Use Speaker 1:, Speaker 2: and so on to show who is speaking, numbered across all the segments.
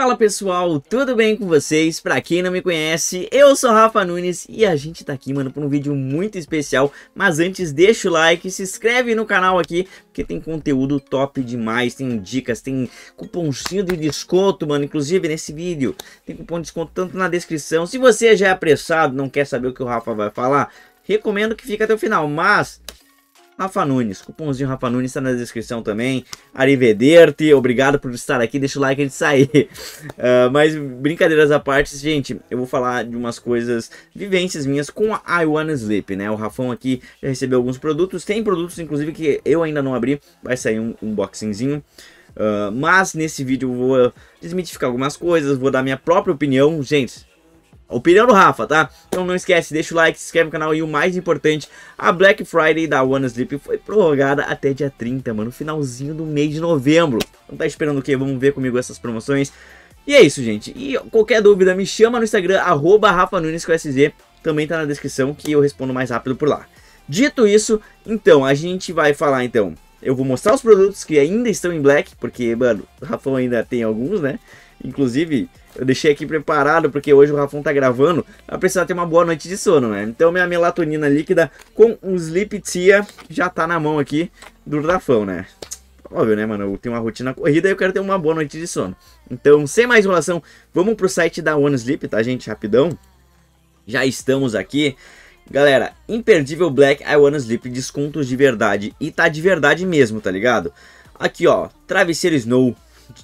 Speaker 1: Fala pessoal, tudo bem com vocês? Pra quem não me conhece, eu sou Rafa Nunes e a gente tá aqui, mano, pra um vídeo muito especial. Mas antes, deixa o like, se inscreve no canal aqui, porque tem conteúdo top demais, tem dicas, tem cupomzinho de desconto, mano. Inclusive nesse vídeo tem cupom de desconto tanto na descrição. Se você já é apressado, não quer saber o que o Rafa vai falar, recomendo que fique até o final, mas... Rafa Nunes, cupomzinho Rafa Nunes está na descrição também. Arrivederci, obrigado por estar aqui, deixa o like antes de sair. Mas brincadeiras à parte, gente, eu vou falar de umas coisas, vivências minhas com a I Wanna Sleep, né? O Rafão aqui já recebeu alguns produtos, tem produtos inclusive que eu ainda não abri, vai sair um unboxingzinho. Mas nesse vídeo eu vou desmitificar algumas coisas, vou dar minha própria opinião, gente. Opinião do Rafa, tá? Então não esquece, deixa o like, se inscreve no canal e o mais importante, a Black Friday da I Wanna Sleep foi prorrogada até dia 30, mano, finalzinho do mês de novembro. Não tá esperando o quê? Vamos ver comigo essas promoções. E é isso, gente. E qualquer dúvida me chama no Instagram, @RafaNunes com SZ, também tá na descrição que eu respondo mais rápido por lá. Dito isso, então, a gente vai falar, então, eu vou mostrar os produtos que ainda estão em Black, porque, mano, o Rafão ainda tem alguns, né? Inclusive, eu deixei aqui preparado, porque hoje o Rafão tá gravando, vai precisar ter uma boa noite de sono, né? Então minha melatonina líquida com o Sleep Tia já tá na mão aqui do Rafão, né? Óbvio, né, mano? Eu tenho uma rotina corrida e eu quero ter uma boa noite de sono. Então, sem mais enrolação, vamos pro site da I Wanna Sleep, tá, gente? Rapidão. Já estamos aqui. Galera, imperdível Black I Wanna Sleep, descontos de verdade. E tá de verdade mesmo, tá ligado? Aqui, ó, travesseiro Snow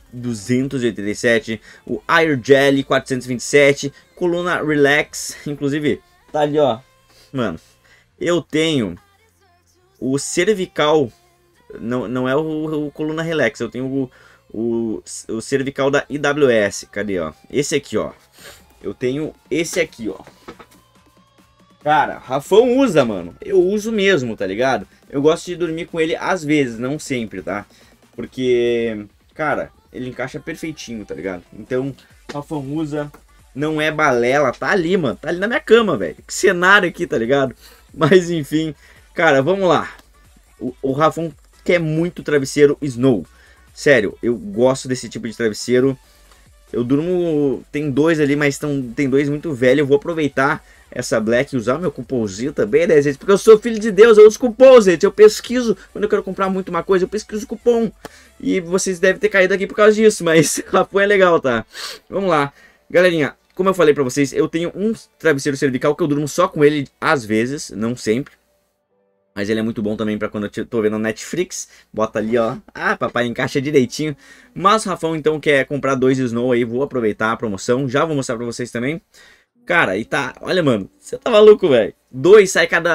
Speaker 1: 287, o Air Jelly 427, coluna Relax, inclusive tá ali, ó, mano, eu tenho o cervical, não é o coluna Relax, eu tenho o cervical da IWS, cadê, ó, esse aqui, ó, eu tenho esse aqui, ó, cara, Rafão usa, mano, eu uso mesmo, tá ligado, eu gosto de dormir com ele às vezes, não sempre, tá, porque, cara, ele encaixa perfeitinho, tá ligado? Então, Rafão usa, não é balela, tá ali, mano. Tá ali na minha cama, velho. Que cenário aqui, tá ligado? Mas, enfim, cara, vamos lá. O Rafão quer muito travesseiro Snow. Sério, eu gosto desse tipo de travesseiro. Eu durmo... Tem dois ali, mas tem dois muito velhos. Eu vou aproveitar essa Black e usar meu cupomzinho também, né, gente? Porque eu sou filho de Deus, eu uso cupom, gente. Eu pesquiso, quando eu quero comprar muito uma coisa, eu pesquiso cupom. E vocês devem ter caído aqui por causa disso, mas Rafão é legal, tá? Vamos lá. Galerinha, como eu falei pra vocês, eu tenho um travesseiro cervical que eu durmo só com ele às vezes, não sempre. Mas ele é muito bom também pra quando eu tô vendo Netflix. Bota ali, ó. Ah, papai, encaixa direitinho. Mas o Rafão, então, quer comprar dois Snow aí. Vou aproveitar a promoção. Já vou mostrar pra vocês também. Cara, e tá... Olha, mano. Você tá maluco, velho. Dois sai cada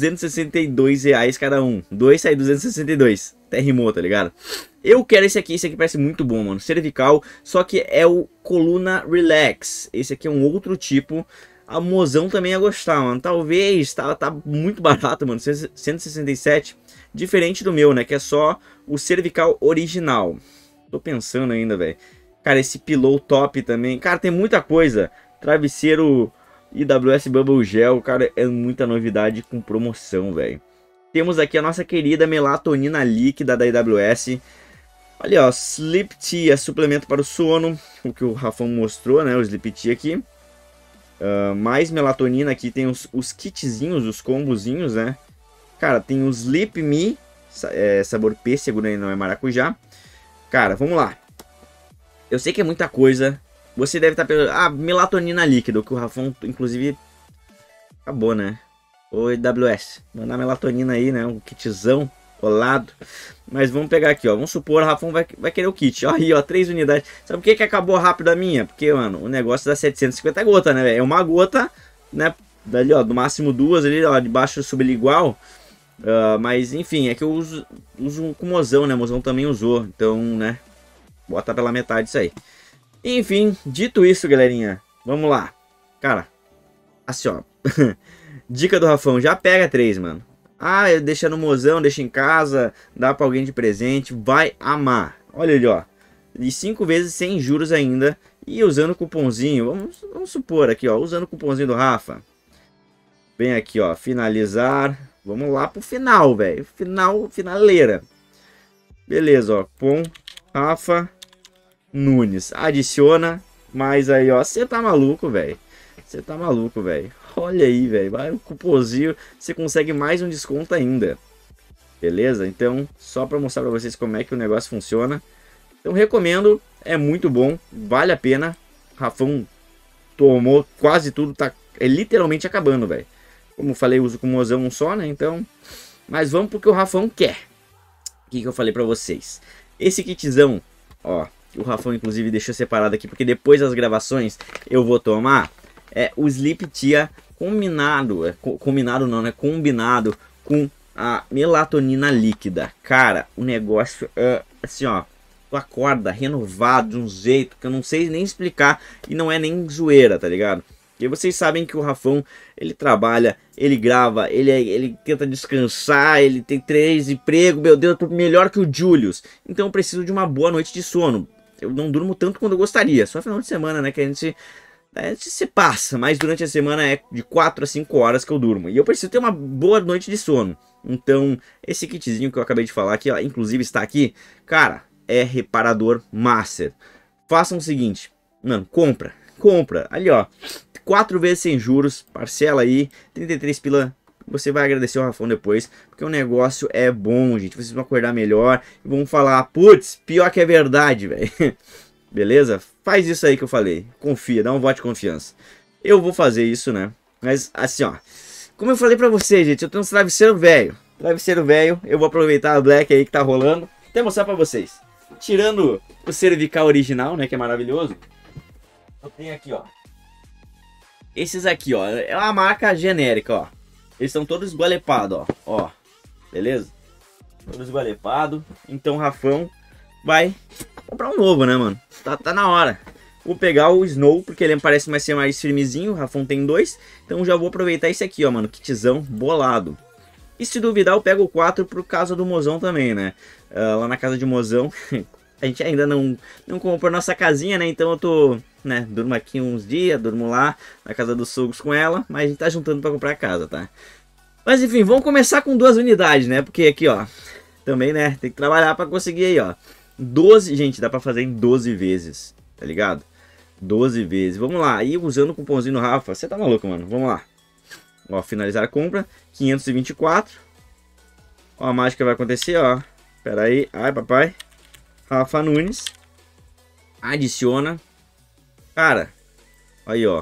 Speaker 1: R$262 cada um. Dois sai 262. Até rimou, tá ligado? Eu quero esse aqui parece muito bom, mano. Cervical, só que é o coluna Relax. Esse aqui é um outro tipo. A mozão também ia gostar, mano. Talvez, tá muito barato, mano. 167. Diferente do meu, né? Que é só o cervical original. Tô pensando ainda, velho. Cara, esse pillow top também. Cara, tem muita coisa. Travesseiro IWS Bubble Gel, cara, é muita novidade com promoção, velho. Temos aqui a nossa querida melatonina líquida da IWS. Olha, ó, Sleep Tea, suplemento para o sono, o que o Rafão mostrou, né, o Sleep Tea aqui. Mais melatonina, aqui tem os kitzinhos, os combozinhos, né. Cara, tem o Sleep Me, sabor pêssego, né, não é maracujá. Cara, vamos lá. Eu sei que é muita coisa. Você deve estar pensando, melatonina líquida, que o Rafão, inclusive, acabou, né? Ô, IWS, mandar melatonina aí, né? Um kitzão colado. Mas vamos pegar aqui, ó. Vamos supor, o Rafão vai querer o kit. Ó, aí, ó, 3 unidades. Sabe por que acabou rápido a minha? Porque, mano, o negócio dá 750 gotas, né, velho? É uma gota, né? Dali, ó, no máximo 2 ali, ó, de baixo sublingual. Mas, enfim, é que eu uso com mozão, né? Mozão também usou. Então, né? Bota pela metade isso aí. Enfim, dito isso, galerinha, vamos lá. Cara, assim, ó. Dica do Rafão, já pega 3, mano. Deixa no mozão, deixa em casa, dá pra alguém de presente, vai amar. Olha ali, ó. E 5 vezes sem juros ainda. E usando o cupomzinho, vamos supor aqui, ó. Usando o cupomzinho do Rafa. Vem aqui, ó, finalizar. Vamos lá pro final, velho. Finaleira. Beleza, ó. Cupom Rafa Nunes. Adiciona. Mas aí, ó, você tá maluco, velho. Você tá maluco, velho. Olha aí, velho. Vai um cupomzinho, você consegue mais um desconto ainda. Beleza? Então, só pra mostrar pra vocês como é que o negócio funciona. Então, recomendo. É muito bom. Vale a pena. Rafão tomou quase tudo. Tá literalmente acabando, velho. Como eu falei, uso com mozão um só, né? Então, mas vamos porque o Rafão quer. O que eu falei pra vocês? Esse kitzão, ó. O Rafão, inclusive, deixou separado aqui, porque depois das gravações eu vou tomar. É o Sleep Tia combinado. Combinado não, né? Combinado com a melatonina líquida. Cara, o negócio é assim, ó. Tu acorda renovado de um jeito que eu não sei nem explicar. E não é nem zoeira, tá ligado? Porque vocês sabem que o Rafão, ele trabalha, ele grava, ele tenta descansar, ele tem 3 empregos, meu Deus, eu tô melhor que o Julius. Então eu preciso de uma boa noite de sono. Eu não durmo tanto quanto eu gostaria, só final de semana, né, que a gente se passa, mas durante a semana é de 4 a 5 horas que eu durmo. E eu preciso ter uma boa noite de sono. Então, esse kitzinho que eu acabei de falar aqui, ó, inclusive está aqui, cara, é reparador master. Façam o seguinte, mano, compra, ali ó, 4 vezes sem juros, parcela aí, 33 pila, você vai agradecer o Rafão depois, porque o negócio é bom, gente, vocês vão acordar melhor, e vão falar, putz, pior que é verdade, velho. Beleza? Faz isso aí que eu falei, confia, dá um voto de confiança. Eu vou fazer isso, né, mas assim, ó, como eu falei pra vocês, gente, eu tenho um travesseiro velho, eu vou aproveitar a Black aí que tá rolando, até mostrar pra vocês. Tirando o cervical original, né, que é maravilhoso, eu tenho aqui, ó, esses aqui, ó, é uma marca genérica, ó. Eles estão todos esgualepados, ó, beleza? Todos esgualepados. Então o Rafão vai comprar um novo, né, mano? Tá na hora. Vou pegar o Snow, porque ele parece ser mais firmezinho. O Rafão tem 2. Então já vou aproveitar esse aqui, ó, mano. Kitzão bolado. E se duvidar, eu pego o 4 por causa do mozão também, né? Lá na casa de mozão, a gente ainda não comprou nossa casinha, né? Então eu tô, né, durmo aqui uns dias, durmo lá na casa dos sogros com ela, mas a gente tá juntando pra comprar a casa, tá? Mas enfim, vamos começar com 2 unidades, né? Porque aqui, ó, também, né, tem que trabalhar pra conseguir aí, ó. 12, gente, dá pra fazer em 12 vezes, tá ligado? 12 vezes. Vamos lá, aí usando o cupomzinho no Rafa, você tá maluco, mano? Vamos lá. Ó, finalizar a compra, 524. Ó, a mágica vai acontecer, ó. Pera aí, ai papai. Rafa Nunes. Adiciona. Cara, aí ó,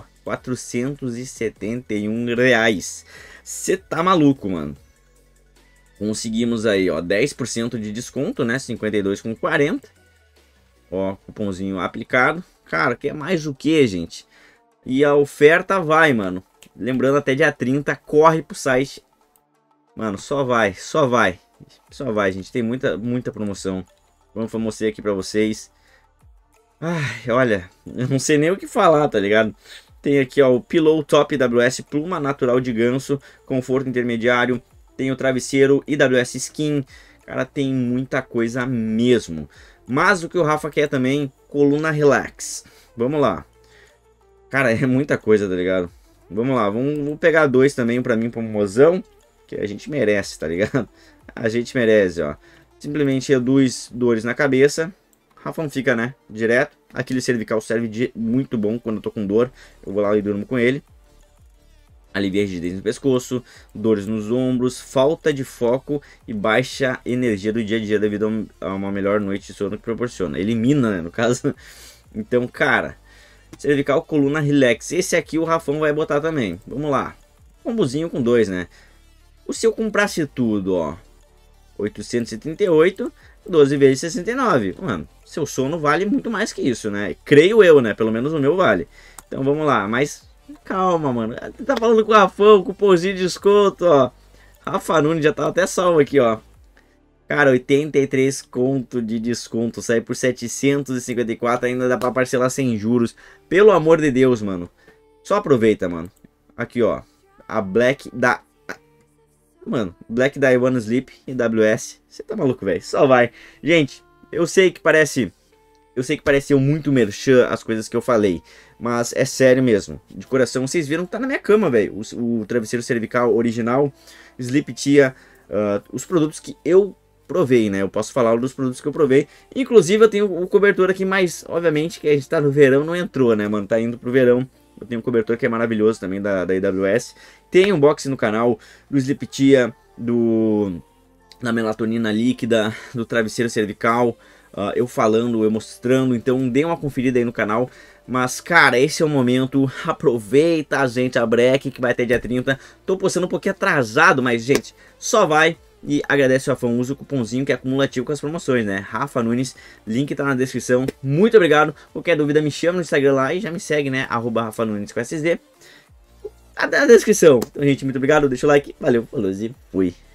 Speaker 1: R$471. Você tá maluco, mano. Conseguimos aí, ó, 10% de desconto, né? 52,40. Ó, cupomzinho aplicado. Cara, quer mais o que, gente? E a oferta vai, mano. Lembrando, até dia 30, corre pro site. Mano, só vai, gente. Tem muita promoção. Vamos mostrar aqui pra vocês. Ai, olha, eu não sei nem o que falar, tá ligado? Tem aqui, ó, o Pillow Top IWS Pluma Natural de Ganso, conforto intermediário. Tem o travesseiro IWS Skin. Cara, tem muita coisa mesmo. Mas o que o Rafa quer também, coluna relax. Vamos lá. Cara, é muita coisa, tá ligado? Vamos lá, vamos pegar 2 também pra mim, pro mozão. Que a gente merece, tá ligado? A gente merece, ó. Simplesmente reduz dores na cabeça. Rafão fica, né, direto. Aquele cervical serve de muito bom quando eu tô com dor. Eu vou lá e durmo com ele. Alivia a rigidez no pescoço, dores nos ombros, falta de foco e baixa energia do dia a dia devido a uma melhor noite de sono que proporciona. Elimina, né, no caso. Então, cara, cervical, coluna, relax. Esse aqui o Rafão vai botar também. Vamos lá. Combozinho com 2, né? Se eu comprasse tudo, ó, 838, 12 vezes 69. Mano, seu sono vale muito mais que isso, né? Creio eu, né? Pelo menos o meu vale. Então vamos lá, mas calma, mano. Tá falando com o Rafão, cupomzinho de desconto, ó. Rafa Nunes já tava até salvo aqui, ó. Cara, 83 conto de desconto. Sai por 754, ainda dá pra parcelar sem juros. Pelo amor de Deus, mano. Só aproveita, mano. Aqui, ó. A Black da... Mano, Black Diamond Sleep e AWS. Você tá maluco, velho? Só vai. Gente, eu sei que parece eu muito merchan as coisas que eu falei, mas é sério mesmo. De coração, vocês viram que tá na minha cama, velho. O travesseiro cervical original, Sleep Tia, os produtos que eu provei, né? Eu posso falar dos produtos que eu provei. Inclusive eu tenho o cobertor aqui, mas obviamente que a gente tá no verão, não entrou, né, mano? Tá indo pro verão. Eu tenho um cobertor que é maravilhoso também da AWS. Tem unboxing no canal do Sleeptia, da melatonina líquida, do travesseiro cervical, eu falando, eu mostrando. Então dê uma conferida aí no canal. Mas cara, esse é o momento, aproveita, gente, a break que vai até dia 30. Tô postando um pouquinho atrasado, mas gente, só vai. E agradece o Rafão, usa o cupomzinho que é acumulativo com as promoções, né? Rafa Nunes, link tá na descrição. Muito obrigado. Qualquer dúvida me chama no Instagram lá e já me segue, né? @Rafa Nunes com SSD. Tá na descrição. Então, gente, muito obrigado. Deixa o like. Valeu, falou e fui.